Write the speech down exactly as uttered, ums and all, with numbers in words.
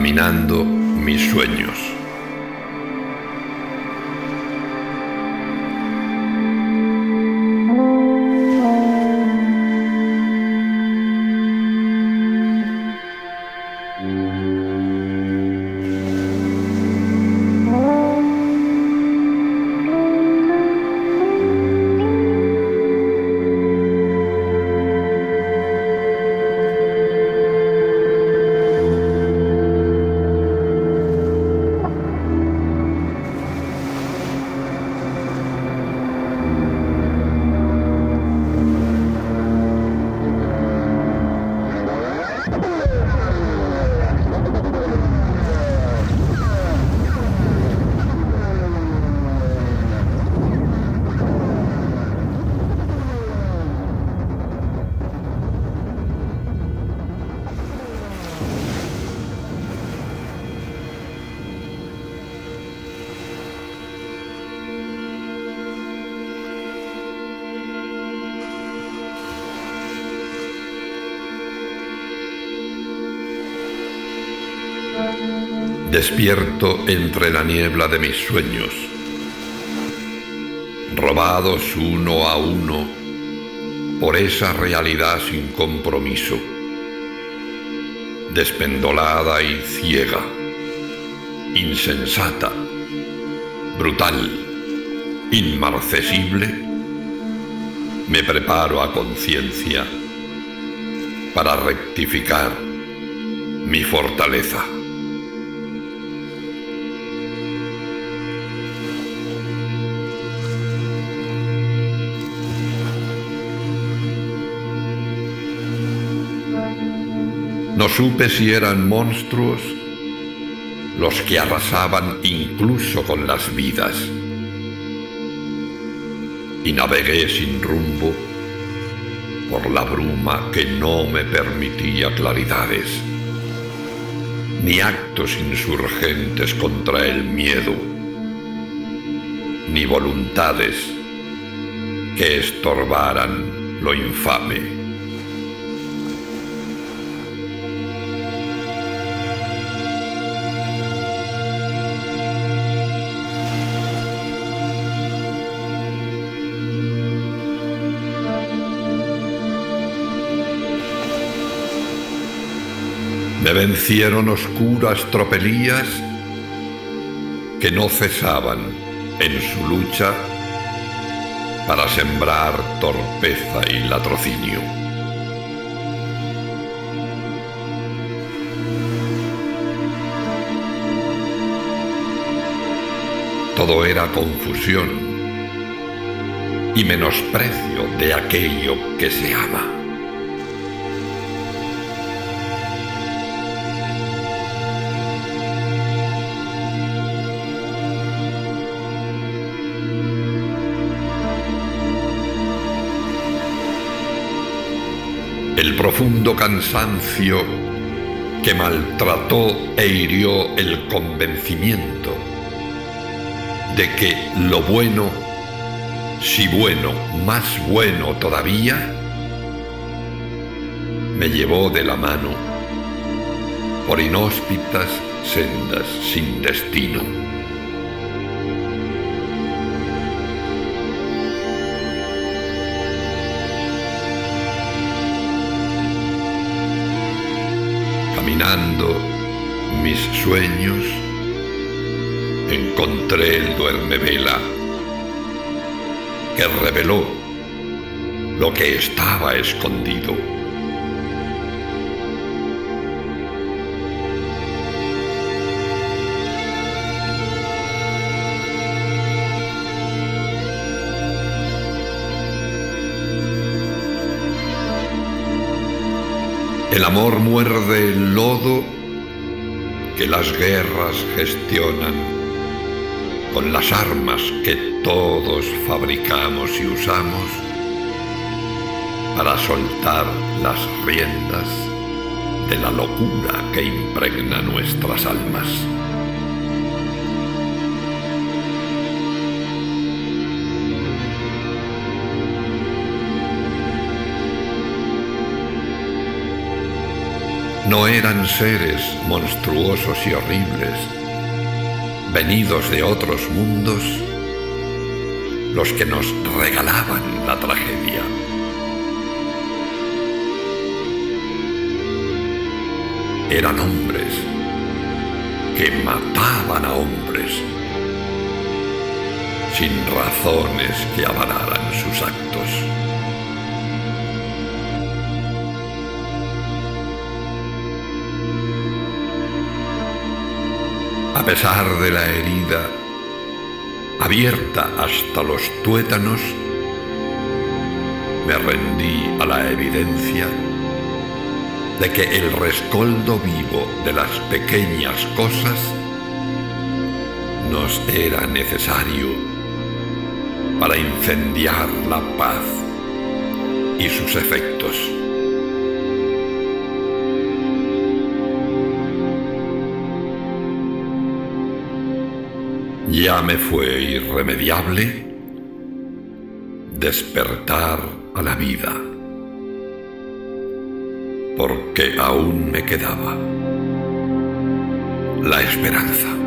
caminando mis sueños. Despierto entre la niebla de mis sueños, robados uno a uno por esa realidad sin compromiso, despendolada y ciega, insensata, brutal, inmarcesible. Me preparo a conciencia para rectificar mi fortaleza. No supe si eran monstruos los que arrasaban incluso con las vidas. Y navegué sin rumbo por la bruma que no me permitía claridades, ni actos insurgentes contra el miedo, ni voluntades que estorbaran lo infame. Me vencieron oscuras tropelías que no cesaban en su lucha para sembrar torpeza y latrocinio. Todo era confusión y menosprecio de aquello que se ama. El profundo cansancio que maltrató e hirió el convencimiento de que lo bueno, si bueno, más bueno todavía, me llevó de la mano por inhóspitas sendas sin destino. Caminando mis sueños, encontré el duermevela que reveló lo que estaba escondido. El amor muerde el lodo que las guerras gestionan con las armas que todos fabricamos y usamos para soltar las riendas de la locura que impregna nuestras almas. No eran seres monstruosos y horribles, venidos de otros mundos, los que nos regalaban la tragedia. Eran hombres que mataban a hombres sin razones que avalaran sus actos. A pesar de la herida abierta hasta los tuétanos, me rendí a la evidencia de que el rescoldo vivo de las pequeñas cosas nos era necesario para incendiar la paz y sus efectos. Ya me fue irremediable despertar a la vida, porque aún me quedaba la esperanza.